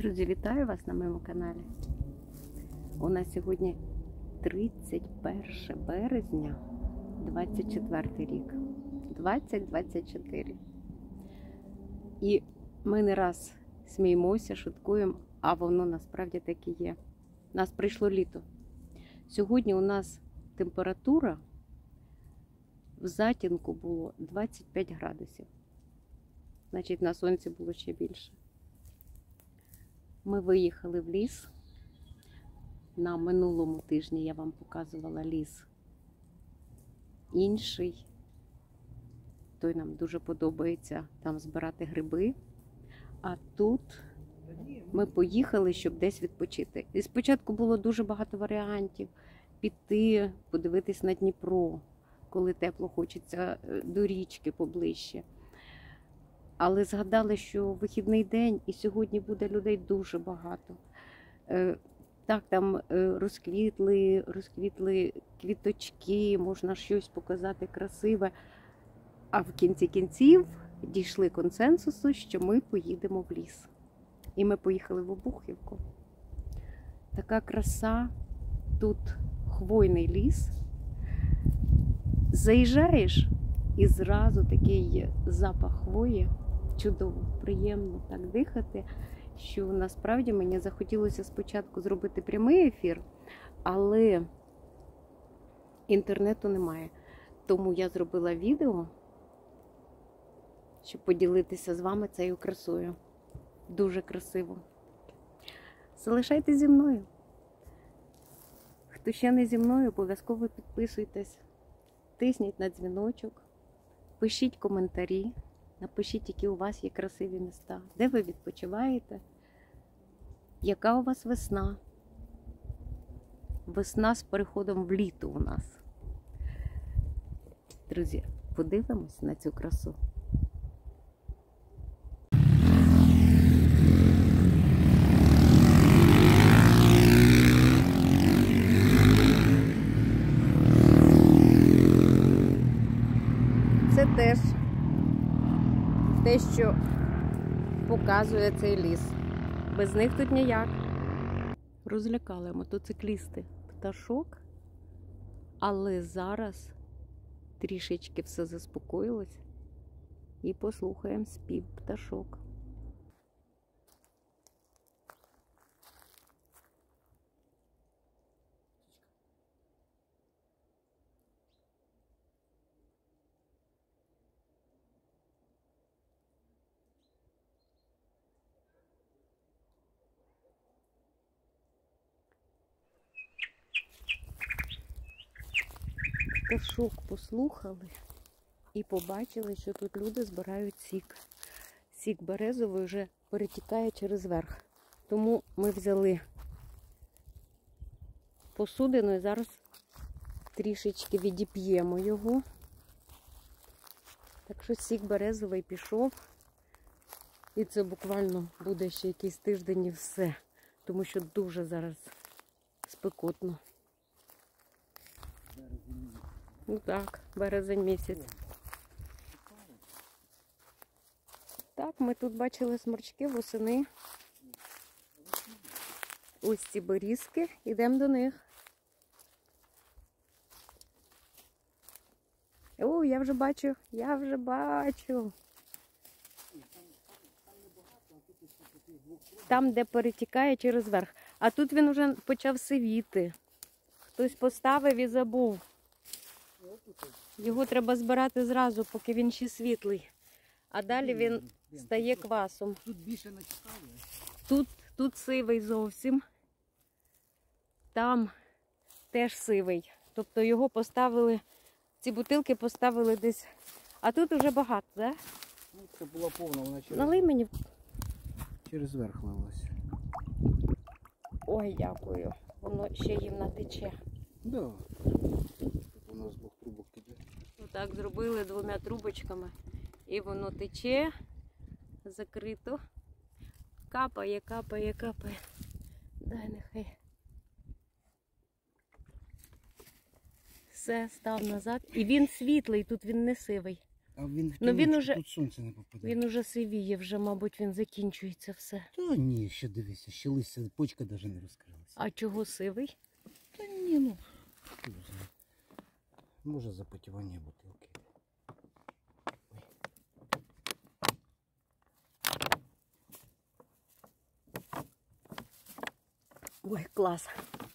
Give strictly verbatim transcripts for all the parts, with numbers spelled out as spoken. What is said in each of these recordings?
Друзі, вітаю вас на моєму каналі. У нас сьогодні тридцять перше березня, двадцять четвертий рік. двадцять двадцять чотири. І ми не раз сміємося, шуткуємо, а воно насправді так і є. У нас прийшло літо. Сьогодні у нас температура в затінку було двадцять п'ять градусів. Значить, на сонці було ще більше. Ми виїхали в ліс. На минулому тижні я вам показувала ліс інший. Той нам дуже подобається там збирати гриби. А тут ми поїхали, щоб десь відпочити. І спочатку було дуже багато варіантів. Піти, подивитись на Дніпро, коли тепло, хочеться до річки поближче. Але згадали, що вихідний день і сьогодні буде людей дуже багато. Так, там розквітли, розквітли квіточки, можна щось показати красиве. А в кінці кінців дійшли консенсусу, що ми поїдемо в ліс. І ми поїхали в Обухівку. Така краса, тут хвойний ліс. Заїжджаєш і зразу такий запах хвої. Чудово, приємно так дихати, що насправді мені захотілося спочатку зробити прямий ефір, але інтернету немає. Тому я зробила відео, щоб поділитися з вами цією красою. Дуже красиво. Залишайтесь зі мною. Хто ще не зі мною, обов'язково підписуйтесь, тисніть на дзвіночок, пишіть коментарі. Напишіть, які у вас є красиві міста, де ви відпочиваєте, яка у вас весна. Весна з переходом в літо у нас. Друзі, подивимось на цю красу. Це теж те, що показує цей ліс. Без них тут ніяк. Розлякали мотоциклісти пташок, але зараз трішечки все заспокоїлось і послухаємо спів пташок. Пташок послухали і побачили, що тут люди збирають сік. Сік березовий вже перетікає через верх. Тому ми взяли посудину і зараз трішечки відіп'ємо його. Так що сік березовий пішов. І це буквально буде ще якийсь тиждень і все. Тому що дуже зараз спекотно. Ну так, березень місяць. Так, ми тут бачили сморчки восени. Ось ці берізки, йдемо до них. О, я вже бачу, я вже бачу. Там, де перетікає через верх. А тут він вже почав сивіти. Хтось поставив і забув. Його треба збирати зразу, поки він ще світлий. А далі він стає квасом. Тут більше не цікаво. Тут, тут сивий зовсім. Там теж сивий. Тобто його поставили, ці бутилки поставили десь. А тут вже багато, так? Ну, це була повна, вона через, Налий мені. через верх лилась. Ой, дякую. Воно ще їм натече. Да. У нас з двох трубок іде. Так зробили двома трубочками. І воно тече, закрито. Капає, капає, капає. Дай нехай. Все, став назад. І він світлий, тут він не сивий. А він в Ну, він тіночку, уже- тут сонце не попаде. Він уже сивіє, вже, мабуть, він закінчується все. Та ні, ще дивися, ще листя, почка навіть не розкрилася. А чого сивий? Та ні, ну, хто знає. Може запотівання бутилки. Ой, клас.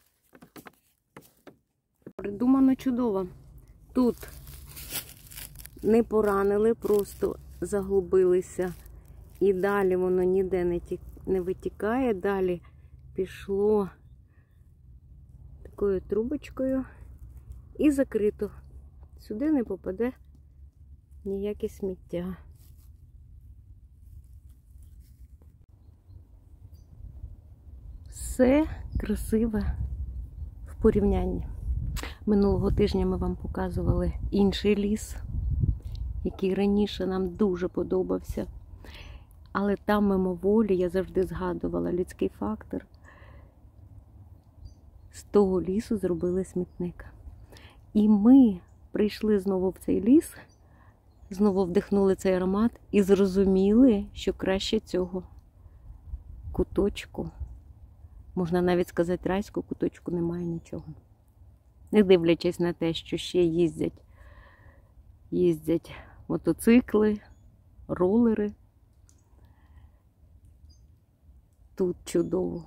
Придумано чудово. Тут не поранили, просто заглубилися. І далі воно ніде не, ті... не витікає. Далі пішло такою трубочкою і закрито. Сюди не попаде ніяке сміття. Все красиве в порівнянні. Минулого тижня ми вам показували інший ліс, який раніше нам дуже подобався. Але там мимоволі я завжди згадувала людський фактор. З того лісу зробили смітник. І ми прийшли знову в цей ліс, знову вдихнули цей аромат і зрозуміли, що краще цього куточку, можна навіть сказати, райського куточку, немає нічого. Не дивлячись на те, що ще їздять, їздять мотоцикли, ролери. Тут чудово.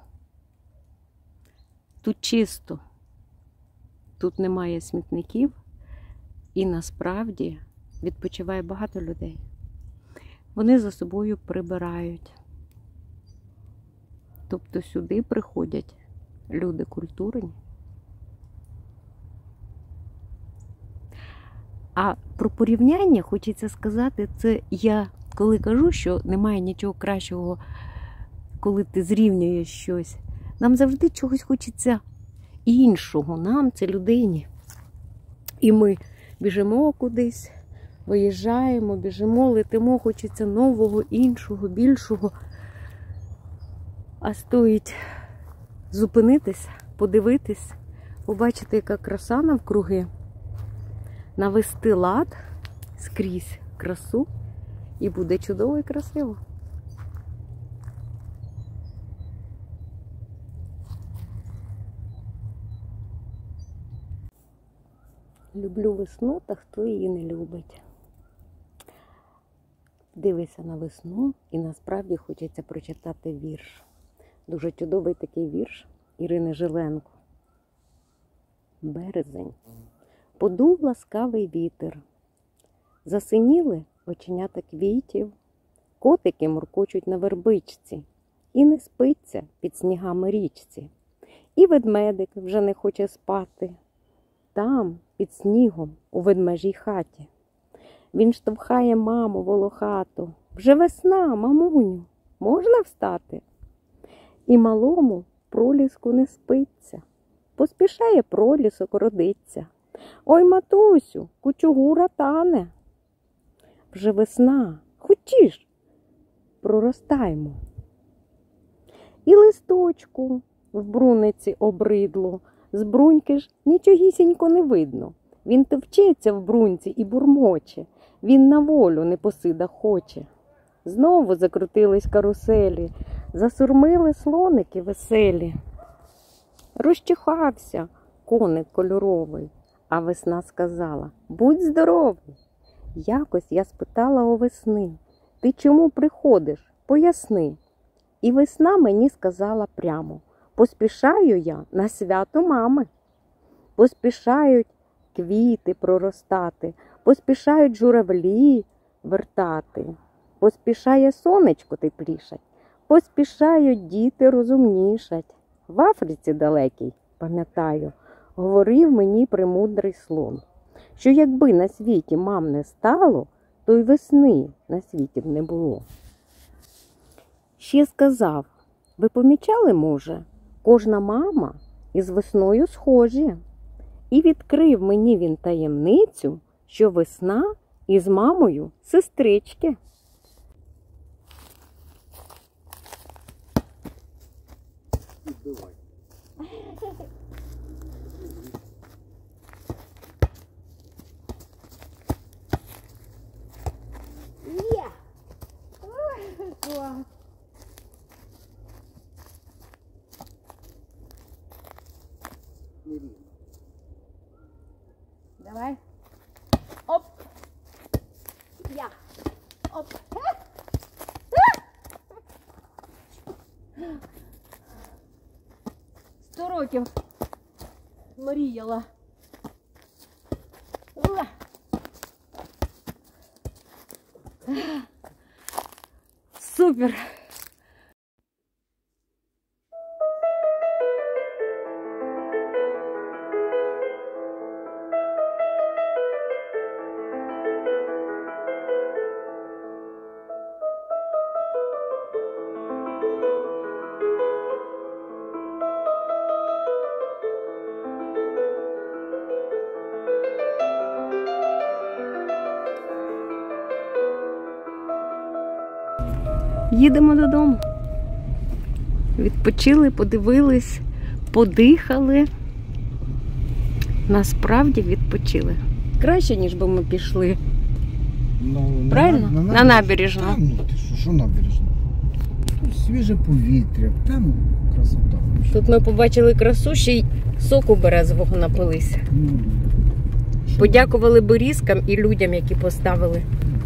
Тут чисто. Тут немає смітників. І насправді відпочиває багато людей. Вони за собою прибирають. Тобто сюди приходять люди культурні. А про порівняння хочеться сказати, це я коли кажу, що немає нічого кращого, коли ти зрівнюєш щось. Нам завжди чогось хочеться іншого, нам, це людині. І ми біжимо кудись, виїжджаємо, біжимо, летимо, хочеться нового, іншого, більшого. А стоїть зупинитись, подивитись, побачити, яка краса навкруги, навести лад скрізь красу, і буде чудово і красиво. Люблю весну, та хто її не любить. Дивися на весну і насправді хочеться прочитати вірш. Дуже чудовий такий вірш Ірини Жиленко. Березень. Подув ласкавий вітер. Засиніли оченята квітів, котики муркочуть на вербичці, і не спиться під снігами річці. І ведмедик вже не хоче спати. Там, під снігом, у ведмежій хаті. Він штовхає маму волохату. Вже весна, мамуню, можна встати? І малому проліску не спиться. Поспішає пролісок родиться. Ой, матусю, кучугура тане. Вже весна, хочеш, проростаймо. І листочку в бруниці обридло. З бруньки ж нічогісінько не видно. Він товчеться в бруньці і бурмоче. Він на волю непосида хоче. Знову закрутились каруселі, засурмили слоники веселі. Розчихався коник кольоровий, а весна сказала: будь здоровий. Якось я спитала у весни: ти чому приходиш? Поясни. І весна мені сказала прямо: поспішаю я на свято мами. Поспішають квіти проростати, поспішають журавлі вертати, поспішає сонечко теплішать, поспішають діти розумнішать. В Африці далекій, пам'ятаю, говорив мені премудрий слон, що якби на світі мам не стало, то й весни на світі б не було. Ще сказав: ви помічали, може, кожна мама із весною схожі. І відкрив мені він таємницю, що весна із мамою сестрички. Відбивай. нерівно. Давай. Оп. Я. Оп. Сто років мріяла. Уа. Супер. Їдемо додому. Відпочили, подивились, подихали. Насправді відпочили. Краще, ніж би ми пішли. Ну, Правильно? На, на, На набережну. Та, ну, ти що, що набережна? Тут свіже повітря, там красота. Тут ми побачили красу, ще й соку березового напилися. Ну, що? Подякували берізкам і людям, які поставили.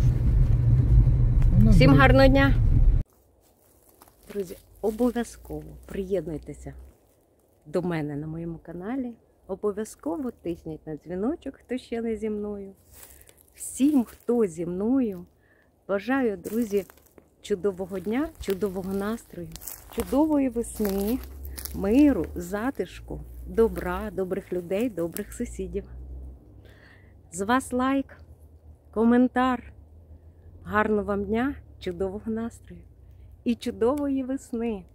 Вона Всім буде- гарного дня! Друзі, обов'язково приєднуйтеся до мене на моєму каналі. Обов'язково тисніть на дзвіночок, хто ще не зі мною. Всім, хто зі мною, бажаю, друзі, чудового дня, чудового настрою, чудової весни, миру, затишку, добра, добрих людей, добрих сусідів. З вас лайк, коментар. Гарного вам дня, чудового настрою і чудової весни!